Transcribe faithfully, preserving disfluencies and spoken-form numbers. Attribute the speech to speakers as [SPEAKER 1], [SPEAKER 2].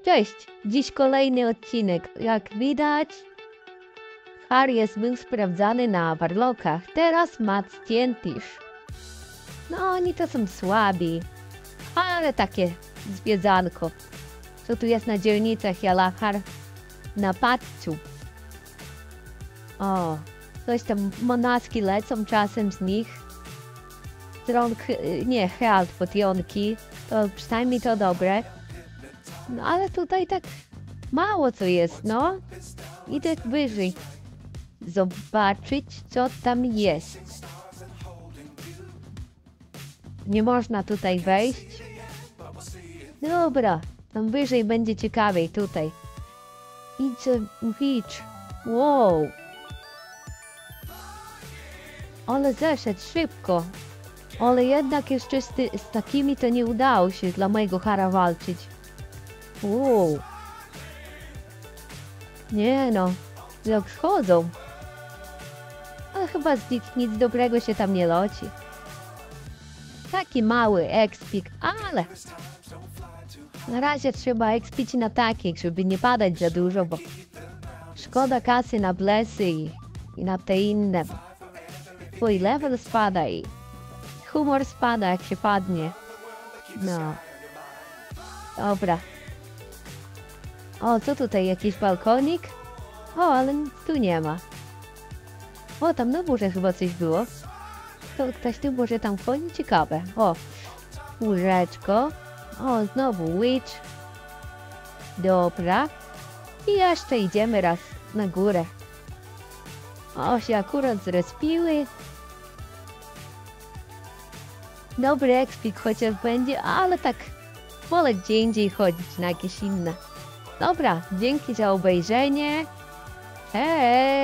[SPEAKER 1] Cześć! Dziś kolejny odcinek. Jak widać, Harry był sprawdzany na warlockach. Teraz Matt Stientich. No oni to są słabi, ale takie zwiedzanko. Co tu jest na dzielnicach Jalachar? Na patrzu. O, coś tam monaski lecą czasem z nich. Stron, nie, health potionki. To przynajmniej to dobre. No ale tutaj tak mało co jest, no. Idę wyżej. Zobaczyć, co tam jest. Nie można tutaj wejść. Dobra, tam wyżej będzie ciekawiej tutaj. Idź, idź. Wow. Ale zeszedł szybko. Ale jednak jeszcze z, ty, z takimi to nie udało się dla mojego Hara walczyć. Wow. Nie no, jak schodzą. Ale chyba z nich nic dobrego się tam nie loci. Taki mały ekspik, ale na razie trzeba ekspić na takich, żeby nie padać za dużo, bo szkoda kasy na blesy i, i na te inne. Twój level spada i humor spada, jak się padnie. No. Dobra. O, co tutaj? Jakiś balkonik? O, ale nic tu nie ma. O, tam na górze chyba coś było. To ktoś tu może tam wchodzi? Ciekawe. O, łóżeczko. O, znowu witch. Dobra. I jeszcze idziemy raz na górę. O, się akurat zrespiły. Dobry ekspik chociaż będzie, ale tak wolę gdzie indziej chodzić na jakieś inne. Dobra, dzięki za obejrzenie. Hej!